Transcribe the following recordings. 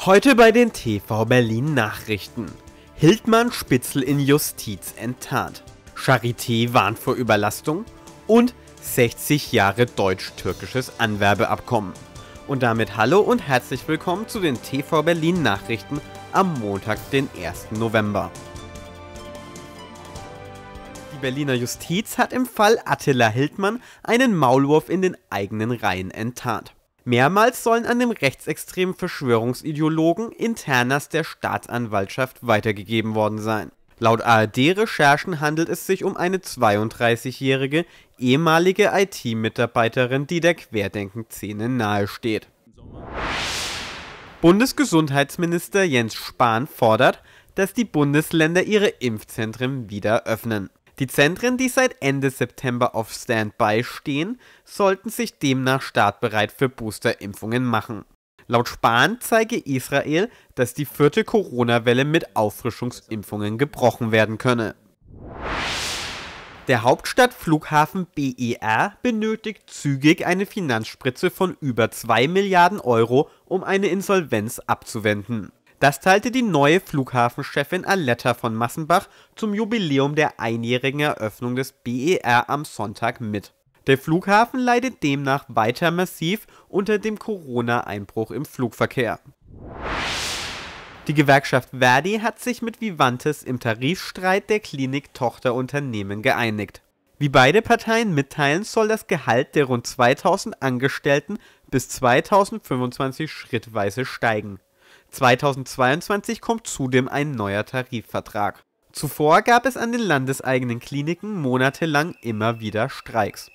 Heute bei den TV Berlin Nachrichten. Hildmann Spitzel in Justiz enttarnt. Charité warnt vor Überlastung und 60 Jahre deutsch-türkisches Anwerbeabkommen. Und damit hallo und herzlich willkommen zu den TV Berlin Nachrichten am Montag, den 1. November. Die Berliner Justiz hat im Fall Attila Hildmann einen Maulwurf in den eigenen Reihen enttarnt. Mehrmals sollen an den rechtsextremen Verschwörungsideologen Internas der Staatsanwaltschaft weitergegeben worden sein. Laut ARD-Recherchen handelt es sich um eine 32-jährige ehemalige IT-Mitarbeiterin, die der Querdenken-Szene nahesteht. Bundesgesundheitsminister Jens Spahn fordert, dass die Bundesländer ihre Impfzentren wieder öffnen. Die Zentren, die seit Ende September auf Standby stehen, sollten sich demnach startbereit für Boosterimpfungen machen. Laut Spahn zeige Israel, dass die 4. Corona-Welle mit Auffrischungsimpfungen gebrochen werden könne. Der Hauptstadtflughafen BER benötigt zügig eine Finanzspritze von über 2 Milliarden Euro, um eine Insolvenz abzuwenden. Das teilte die neue Flughafenchefin Aletta von Massenbach zum Jubiläum der einjährigen Eröffnung des BER am Sonntag mit. Der Flughafen leidet demnach weiter massiv unter dem Corona-Einbruch im Flugverkehr. Die Gewerkschaft ver.di hat sich mit Vivantes im Tarifstreit der Klinik-Tochterunternehmen geeinigt. Wie beide Parteien mitteilen, soll das Gehalt der rund 2000 Angestellten bis 2025 schrittweise steigen. 2022 kommt zudem ein neuer Tarifvertrag. Zuvor gab es an den landeseigenen Kliniken monatelang immer wieder Streiks.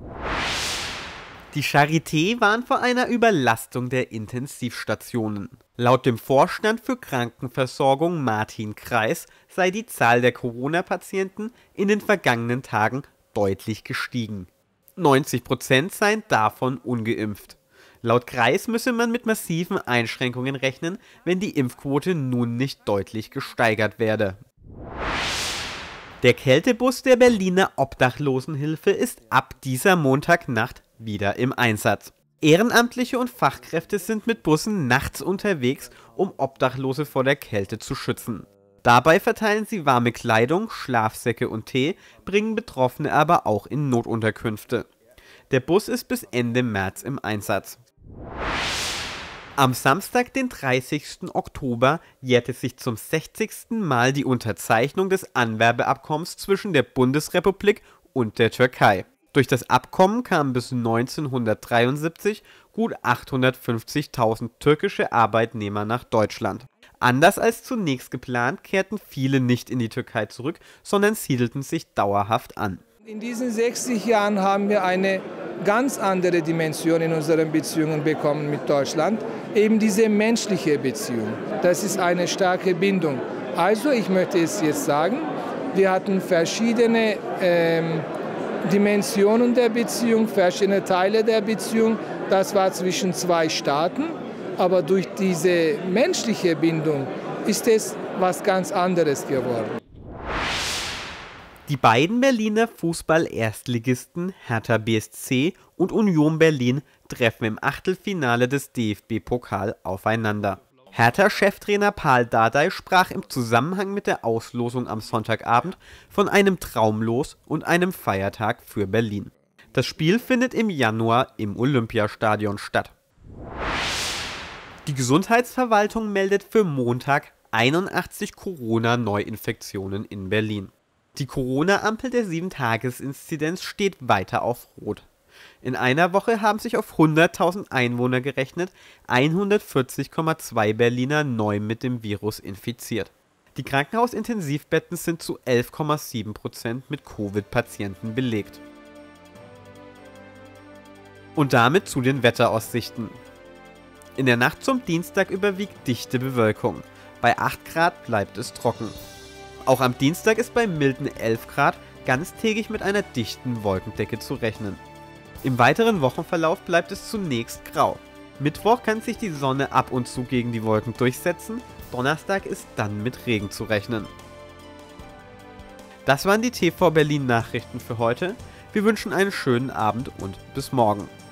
Die Charité warnt vor einer Überlastung der Intensivstationen. Laut dem Vorstand für Krankenversorgung Martin Kreis sei die Zahl der Corona-Patienten in den vergangenen Tagen deutlich gestiegen. 90% seien davon ungeimpft. Laut Kreis müsse man mit massiven Einschränkungen rechnen, wenn die Impfquote nun nicht deutlich gesteigert werde. Der Kältebus der Berliner Obdachlosenhilfe ist ab dieser Montagnacht wieder im Einsatz. Ehrenamtliche und Fachkräfte sind mit Bussen nachts unterwegs, um Obdachlose vor der Kälte zu schützen. Dabei verteilen sie warme Kleidung, Schlafsäcke und Tee, bringen Betroffene aber auch in Notunterkünfte. Der Bus ist bis Ende März im Einsatz. Am Samstag, den 30. Oktober, jährte sich zum 60. Mal die Unterzeichnung des Anwerbeabkommens zwischen der Bundesrepublik und der Türkei. Durch das Abkommen kamen bis 1973 gut 850.000 türkische Arbeitnehmer nach Deutschland. Anders als zunächst geplant, kehrten viele nicht in die Türkei zurück, sondern siedelten sich dauerhaft an. In diesen 60 Jahren haben wir eine ganz andere Dimension in unseren Beziehungen bekommen mit Deutschland, eben diese menschliche Beziehung. Das ist eine starke Bindung. Also ich möchte es jetzt sagen, wir hatten verschiedene Dimensionen der Beziehung, verschiedene Teile der Beziehung. Das war zwischen zwei Staaten, aber durch diese menschliche Bindung ist es was ganz anderes geworden. Die beiden Berliner Fußball-Erstligisten Hertha BSC und Union Berlin treffen im Achtelfinale des DFB-Pokal aufeinander. Hertha-Cheftrainer Paul Dardai sprach im Zusammenhang mit der Auslosung am Sonntagabend von einem Traumlos und einem Feiertag für Berlin. Das Spiel findet im Januar im Olympiastadion statt. Die Gesundheitsverwaltung meldet für Montag 81 Corona-Neuinfektionen in Berlin. Die Corona-Ampel der 7-Tages-Inzidenz steht weiter auf Rot. In einer Woche haben sich auf 100.000 Einwohner gerechnet 140,2 Berliner neu mit dem Virus infiziert. Die Krankenhausintensivbetten sind zu 11,7% mit Covid-Patienten belegt. Und damit zu den Wetteraussichten. In der Nacht zum Dienstag überwiegt dichte Bewölkung. Bei 8 Grad bleibt es trocken. Auch am Dienstag ist bei milden 11 Grad ganztägig mit einer dichten Wolkendecke zu rechnen. Im weiteren Wochenverlauf bleibt es zunächst grau. Mittwoch kann sich die Sonne ab und zu gegen die Wolken durchsetzen, Donnerstag ist dann mit Regen zu rechnen. Das waren die TV Berlin Nachrichten für heute. Wir wünschen einen schönen Abend und bis morgen.